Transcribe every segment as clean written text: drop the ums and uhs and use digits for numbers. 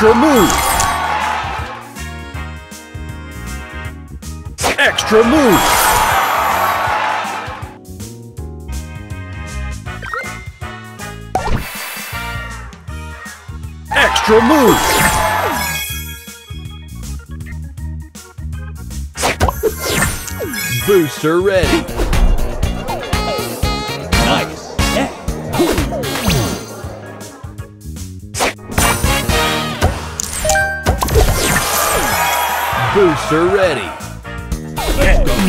Extra move! Extra move! Extra move! Booster ready! Nice! Yeah. Booster ready! Let's go!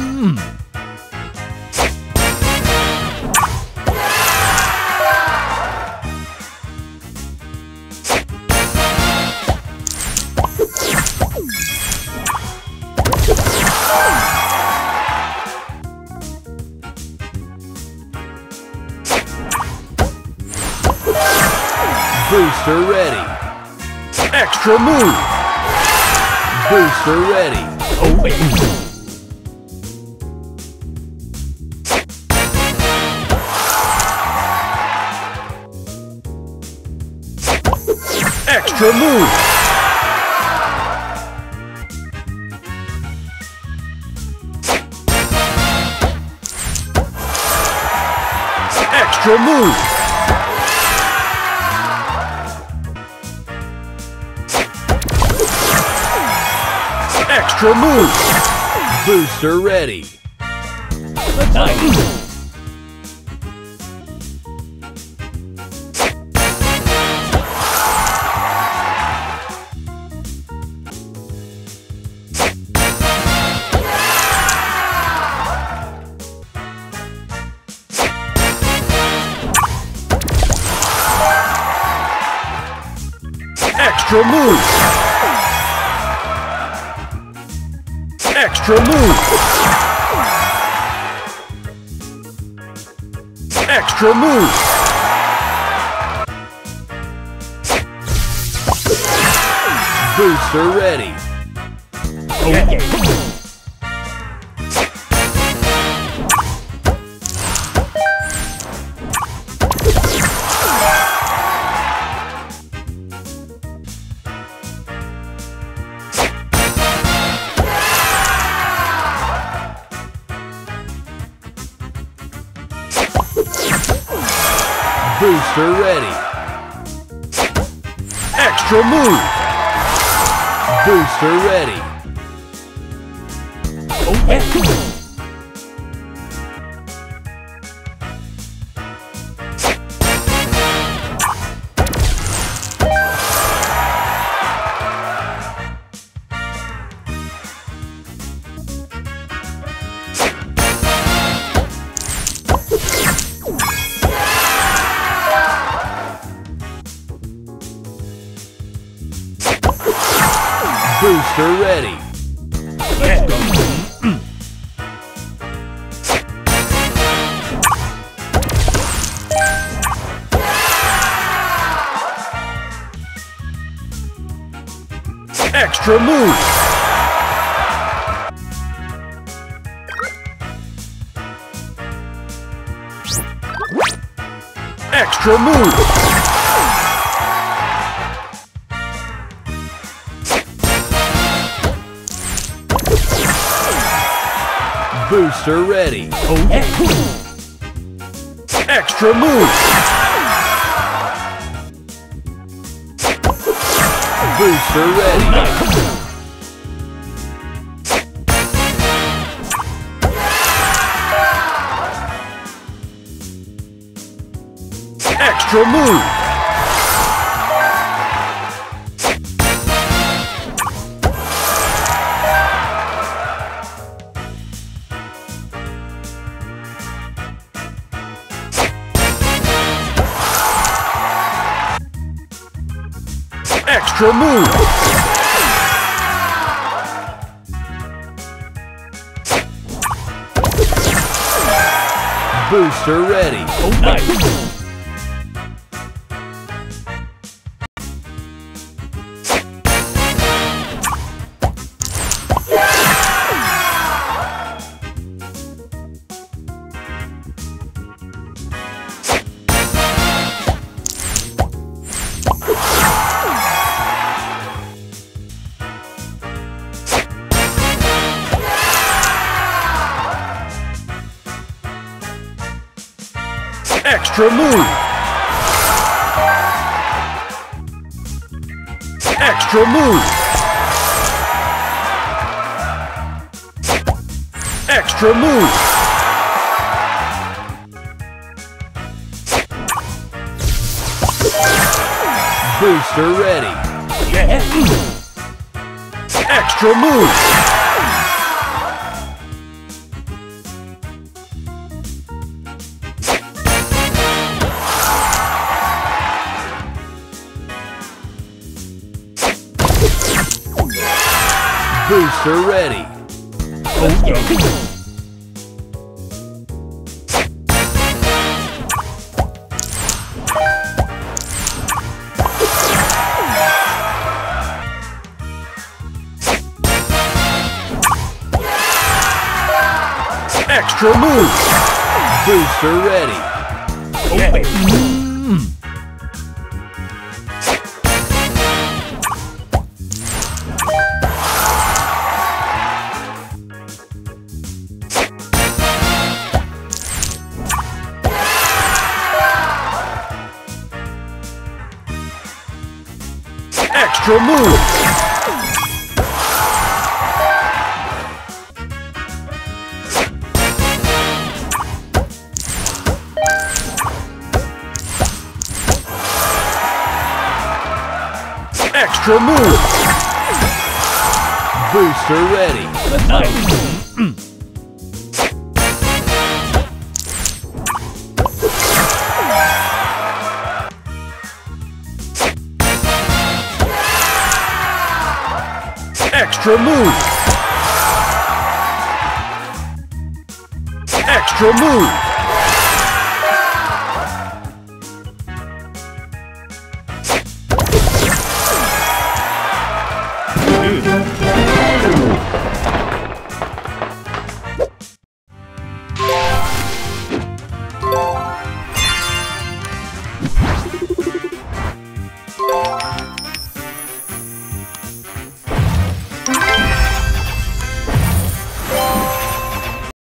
Booster ready! Extra move! Booster ready! Oh, wait. Extra move! Extra move! Extra move! Booster ready! Nice! Extra move! Extra move! Extra move! Booster ready! Okay. Booster ready! Extra move! Booster ready! Oh, yeah. Booster ready! Let's go! Extra move! Extra move! Booster ready! Oh, yeah. Extra move! Booster ready! Nice! Extra move! Extra move! Booster ready! Oh, nice! Extra move! Extra move! Extra move! Booster ready! Yeah. Extra move! Booster ready! Oh yeah. Extra move! Booster ready! Oh yeah. Extra move! Extra move! Booster ready! Nice. Extra move! Extra move!